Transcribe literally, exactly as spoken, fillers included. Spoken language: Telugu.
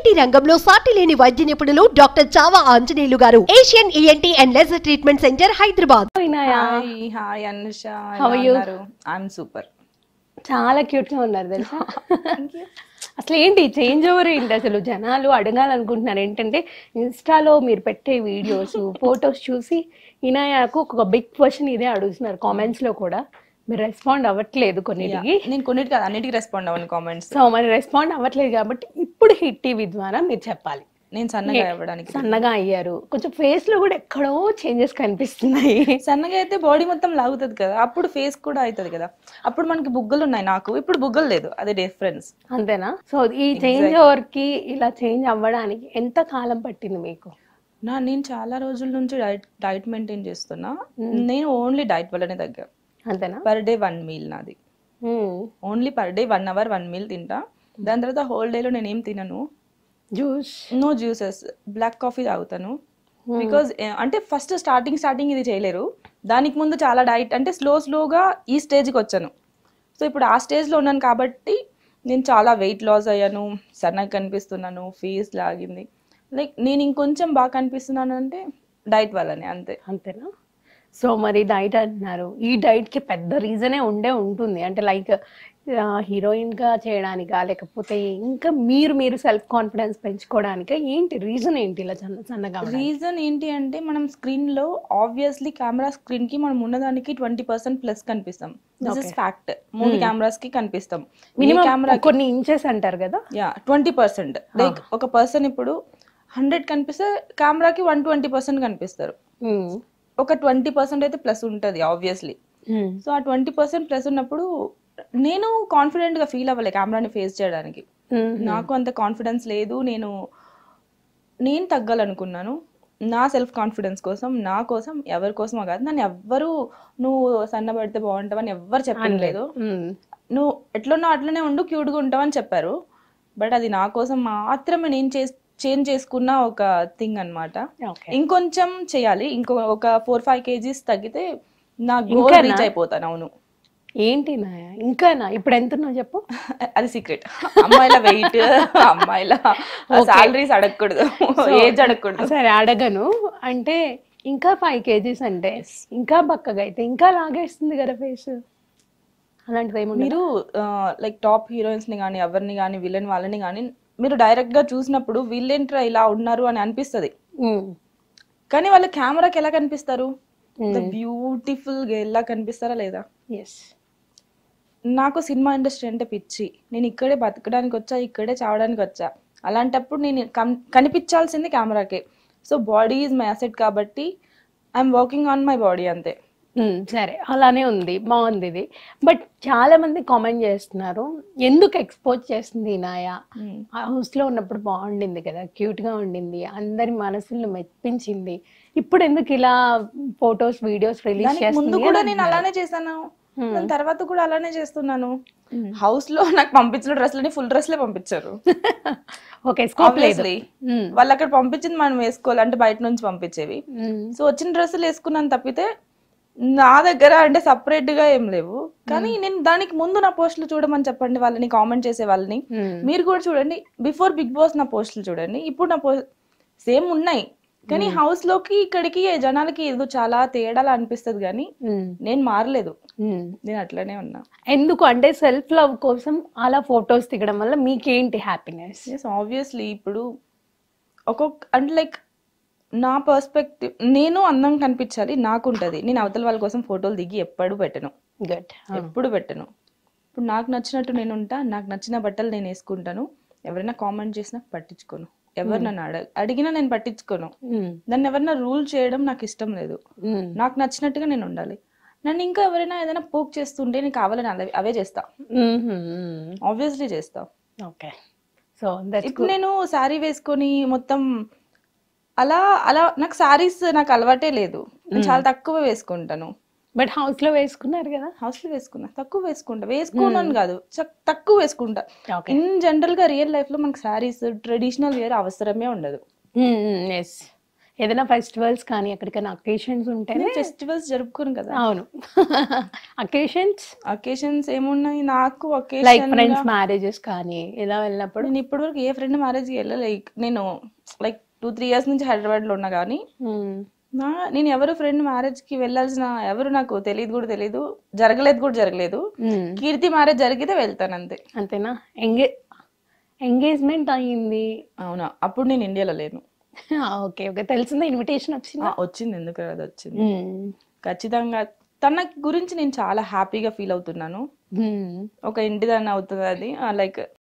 ఈఎన్టీ రంగంలో సాటి లేని వైద్య నిపుణులు డాక్టర్ చావా ఆంజనేయులు గారు. Asian ENT and laser treatment centre, Hyderabad. Hi hi Anusha, How are you? I'm super. చాలా క్యూట్ గా ఉన్నారు తెలుసా. అసలు ఏంటి చేంజ్ ఓవర్ ఏంటి అసలు? జనాలు అడగాలనుకుంటున్నారు ఏంటంటే, ఇన్స్టాలో మీరు పెట్టే వీడియోస్ ఫొటోస్ చూసి ఇనాయాకు ఒక బిగ్ క్వశ్చన్ ఇదే అడుగుతున్నారు కామెంట్స్ లో కూడా. మీరు రెస్పాండ్ అవ్వట్లేదు కొన్నిటికి. నేను కొన్నిటికి కాదు అన్నిటికి రెస్పాండ్ అవ్వను కామెంట్స్. సో మరి రెస్పాండ్ అవ్వట్లేదు కాబట్టి ఇప్పుడు హిట్ టీవీ ద్వారా మీరు చెప్పాలి. నేను సన్నగా అవ్వడానికి సన్నగా అయ్యారు, కొంచెం ఫేస్ లో కూడా ఎక్కడో చేంజెస్ కనిపిస్తున్నాయి. సన్నగా అయితే బాడీ మొత్తం లాగుతుంది కదా, అప్పుడు ఫేస్ కూడా అవుతుంది కదా. అప్పుడు మనకి బుగ్గలు ఉన్నాయి, నాకు ఇప్పుడు బుగ్గలు లేదు, అదే డిఫరెన్స్. అంతేనా? సో ఈ చేంజ్ ఓవర్ కి ఇలా చేంజ్ అవ్వడానికి ఎంత కాలం పట్టింది మీకు? నా నేను చాలా రోజుల నుంచి డైట్ డైట్ మెయింటైన్ చేస్తున్నా. నేను ఓన్లీ డైట్ వల్లనే తగ్గా. అంతేనా? పర్ డే వన్ మీల్ నాది, only per day one hour one meal తింటా. దాని తర్వాత హోల్ డేలో నేను ఏం తినను. Juice no juices, black coffee తాగుతాను. బికాజ్ అంటే ఫస్ట్ స్టార్టింగ్ స్టార్టింగ్ ఇది చేయలేరు, దానికి ముందు చాలా డైట్ అంటే స్లో స్లోగా ఈ స్టేజ్కి వచ్చాను. సో ఇప్పుడు ఆ స్టేజ్లో ఉన్నాను కాబట్టి నేను చాలా వెయిట్ లాస్ అయ్యాను, సన్నగా కనిపిస్తున్నాను, ఫేస్ లాగింది. లైక్ నేను ఇంకొంచెం బాగా కనిపిస్తున్నాను అంటే డైట్ వల్లనే, అంతే. అంతేనా? సో మరి డైట్ అంటున్నారు, ఈ డైట్ కి పెద్ద రీజనే ఉండే ఉంటుంది. అంటే లైక్ హీరోయిన్ గా చేయడానికా, లేకపోతే ఇంకా మీరు మీరు సెల్ఫ్ కాన్ఫిడెన్స్ పెంచుకోవడానికా? ఏంటి రీజన్? ఏంటి ఇలా సన్న సన్నగా? రీజన్ ఏంటి అంటే, మనం స్క్రీన్ లో ఆబ్వియస్లీ కెమెరా స్క్రీన్ కి మనం ఉన్నదానికి ట్వంటీ పర్సెంట్ ప్లస్ కనిపిస్తాం. This is fact. Movie cameras కి కనిపిస్తాం, కెమెరా కొన్ని ఇంచెస్ అంటారు కదా. Yeah twenty percent. లైక్ ఒక పర్సన్ ఇప్పుడు హండ్రెడ్ కనిపిస్తే కెమెరాకి వన్ ట్వంటీ పర్సెంట్ కనిపిస్తారు. ఒక ట్వంటీ పర్సెంట్ అయితే ప్లస్ ఉంటుంది ఆబ్వియస్లీ. సో ఆ ట్వంటీ పర్సెంట్ ప్లస్ ఉన్నప్పుడు నేను కాన్ఫిడెంట్ గా ఫీల్ అవ్వలే కెమెరాని ఫేస్ చేయడానికి. నాకు అంత కాన్ఫిడెన్స్ లేదు. నేను నేను తగ్గాలనుకున్నాను నా సెల్ఫ్ కాన్ఫిడెన్స్ కోసం, నా కోసం, ఎవరి కోసమో కాదు. నన్ను ఎవ్వరు నువ్వు సన్నబడితే బాగుంటావని ఎవ్వరు చెప్పలేదు. నువ్వు ఎట్లున్నావు అట్లనే ఉండు, క్యూట్గా ఉంటావని చెప్పారు. బట్ అది నా కోసం మాత్రమే నేను చేసి చేంజ్ చేసుకున్న ఒక థింగ్ అనమాట. ఇంకొంచెం చేయాలి, ఇంకో ఒక ఫోర్ ఫైవ్ కేజీస్ తగ్గితే నా గోల్ రీచ్ అయిపోతాను. అవును. ఏంటి నా ఇంకానా? ఇప్పుడు ఎంత ఉన్నావు చెప్పు. అది సీక్రెట్. అమ్మాయిల వెయిట్, అమ్మాయిల సాలరీస్ అడగకూడదు, ఏజ్ అడగకూడదు. సరే అడగను. అంటే ఇంకా ఫైవ్ కేజీస్ అంటే ఇంకా బక్కగా అయితే ఇంకా లాగేస్తుంది కదా ఫేస్. అలాంటిది ఏముంది? మీరు లైక్ టాప్ హీరోయిన్స్ ని కానీ, ఎవరిని కానీ, విలన్ వాళ్ళని కానీ మీరు డైరెక్ట్ గా చూసినప్పుడు వీళ్ళేంట్రా ఇలా ఉన్నారు అని అనిపిస్తుంది. కానీ వాళ్ళ కెమెరాకి ఎలా కనిపిస్తారు? బ్యూటిఫుల్ గా ఎలా కనిపిస్తారా లేదా? నాకు సినిమా ఇండస్ట్రీ అంటే పిచ్చి. నేను ఇక్కడే బతకడానికి వచ్చా, ఇక్కడే చావడానికి వచ్చా. అలాంటప్పుడు నేను కనిపించాల్సింది కెమెరాకే. So body is my asset కాబట్టి I'm working on my body, అంతే. సరే అలానే ఉంది, బాగుంది ఇది. బట్ చాలా మంది కామెంట్ చేస్తున్నారు, ఎందుకు ఎక్స్పోజ్ చేస్తుంది ఇనాయా? హౌస్ లో ఉన్నప్పుడు బాగుండింది కదా, క్యూట్ గా ఉండింది, అందరి మనసులను మెప్పించింది, ఇప్పుడు ఎందుకు ఇలా ఫొటోస్ వీడియోస్ రిలీజ్ చేస్తుంది? ముందు కూడా నేను అలానే చేశాను, తర్వాత కూడా అలానే చేస్తున్నాను. హౌస్ లో నాకు పంపించిన డ్రెస్లని ఫుల్ డ్రెస్ లే పంపించారు. ఓకే, స్కోప్ లేదు. వాళ్ళు అక్కడ పంపించింది మనం వేసుకోవాలి, అంటే బయట నుంచి పంపించేవి. సో వచ్చిన డ్రెస్సులు వేసుకున్నాను తప్పితే నా దగ్గర అంటే సపరేట్ గా ఏం లేవు. కానీ నేను దానికి ముందు నా పోస్టులు చూడమని చెప్పండి వాళ్ళని, కామెంట్ చేసే వాళ్ళని. మీరు కూడా చూడండి, బిఫోర్ బిగ్ బాస్ నా పోస్టులు చూడండి, ఇప్పుడు నా పోస్ట్ సేమ్ ఉన్నాయి. కానీ హౌస్ లోకి ఇక్కడికి జనాలకి ఏదో చాలా తేడాలా అనిపిస్తుంది, కానీ నేను మారలేదు, నేను అట్లనే ఉన్నా. ఎందుకు అంటే సెల్ఫ్ లవ్ కోసం అలా ఫొటోస్ దిగడం వల్ల మీకేంటి హ్యాపీనెస్? ఆబ్వియస్లీ ఇప్పుడు ఒక్కొక్క అంటే లైక్ నా పర్స్పెక్టివ్, నేను అందం కనిపించాలి నాకు ఉంటుంది. నేను అవతల వాళ్ళ కోసం ఫోటోలు దిగి ఎప్పుడు పెట్టను, ఎప్పుడు పెట్టను. ఇప్పుడు నాకు నచ్చినట్టు నేను ఉంటా, నాకు నచ్చిన బట్టలు నేను వేసుకుంటాను. ఎవరైనా కామెంట్ చేసినా పట్టించుకోను, ఎవరు నన్ను అడగ అడిగినా నేను పట్టించుకోను. నన్ను ఎవరైనా రూల్ చేయడం నాకు ఇష్టం లేదు. నాకు నచ్చినట్టుగా నేను ఉండాలి. నన్ను ఇంకా ఎవరైనా ఏదైనా పోక్ చేస్తుంటే నేను కావాలని అలా అవే చేస్తా, ఆబ్వియస్లీ చేస్తా. ఓకే, సో ఇప్పుడు నేను శారీ వేసుకొని మొత్తం అలా అలా నాకు శారీస్ నాకు అలవాటే లేదు, నేను చాలా తక్కువ వేసుకుంటాను. బట్ హౌస్ లో వేసుకున్నారు కదా? హౌస్ లో వేసుకున్నా, తక్కువ వేసుకుంటా, వేసుకున్నాను కాదు తక్కువ వేసుకుంటా. ఇన్ జనరల్ గా రియల్ లైఫ్ లో మనకు శారీస్ ట్రెడిషనల్ వేర్ అవసరమే ఉండదు. ఏదైనా ఫెస్టివల్స్ కానీ ఎక్కడికైనా అకేషన్స్ ఉంటేనే ఫెస్టివల్స్ జరుపుకోను కదా. అవును. అకేషన్స్ అకేషన్స్ ఏమున్నాయి నాకు లైక్ అకేషన్ ఫ్రెండ్స్ మ్యారేజెస్ కానీ ఇలా వెళ్ళినప్పుడు నేను ఇప్పటి వరకు ఏ ఫ్రెండ్ మ్యారేజ్కి వెళ్ళలే. నేను లైక్ టూ త్రీ ఇయర్స్ నుంచి హైదరాబాద్లో ఉన్నా కానీ నా నేను ఎవరు ఫ్రెండ్ మ్యారేజ్కి వెళ్ళాల్సిన ఎవరు నాకు తెలియదు కూడా తెలియదు, జరగలేదు కూడా జరగలేదు. కీర్తి మ్యారేజ్ జరిగితే వెళ్తాను అంతే. అంతేనా? ఎంగే ఎంగేజ్మెంట్ అయ్యింది. అవునా, అప్పుడు నేను ఇండియాలో లేను. ఓకే ఓకే, తెలిసిందా? ఇన్విటేషన్ వచ్చిందా? వచ్చింది, ఎందుకు రాదు, వచ్చింది ఖచ్చితంగా. తన గురించి నేను చాలా హ్యాపీగా ఫీల్ అవుతున్నాను. ఒక ఇంటిదాన్ని అవుతుంది అది. లైక్